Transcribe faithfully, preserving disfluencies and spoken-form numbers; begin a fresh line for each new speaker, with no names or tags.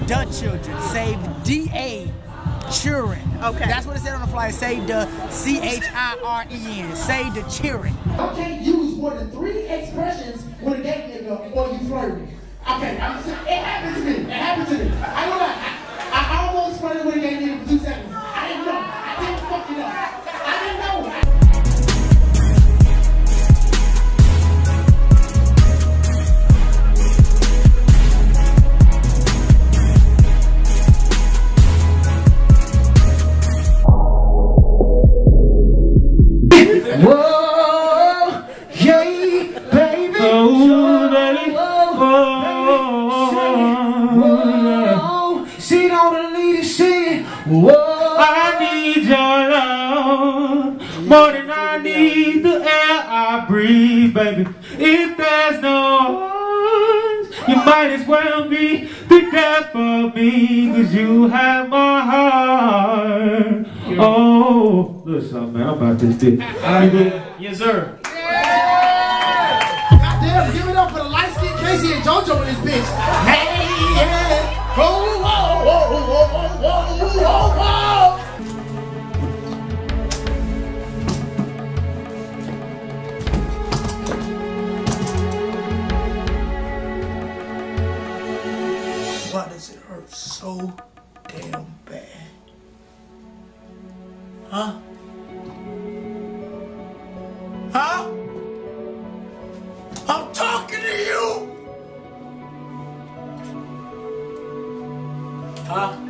the children. Save D A children.
Okay.
That's what it said on the flyer. Save the C H I R E N. Save the children.
I can't use more than three expressions with a gay nigga or you flirting. Okay, I'm just, it happened to me. It happened to me. I don't know. I, I almost flirted with a gay nigga for two seconds. I didn't know. I didn't fucking know. I didn't know. Whoa, yeah, baby.
Oh, baby.
Whoa, she don't need to sing. Whoa,
I need your love more than I need the air I breathe, baby. If there's no words, you might as well be the death of me, cause you have my heart. Oh, listen, man, I'm about this dick. Yes, sir.
goddamn, give it up for the light-skinned Casey and JoJo in this bitch. Hey, yeah. Whoa, whoa, whoa, whoa, whoa, whoa, whoa.
Why does it hurt so damn bad? Huh? Huh? I'm talking to you! Huh?